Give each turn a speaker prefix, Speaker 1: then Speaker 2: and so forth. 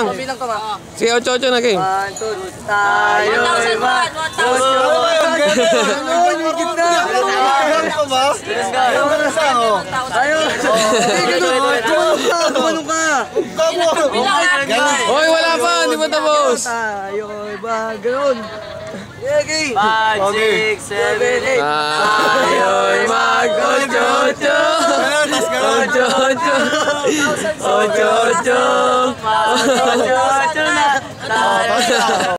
Speaker 1: lang.
Speaker 2: Bilang ka ba?
Speaker 1: Sige, 8-8 na game.
Speaker 2: 1, 2, tayo'y
Speaker 1: Hoy, wala pa, hindi pa tapos.
Speaker 2: tayo'y bagay. Okay. 5, 6, 7, 8.
Speaker 1: Tayo'y mag-8-8. 8-8. 8-8. 8-8 na.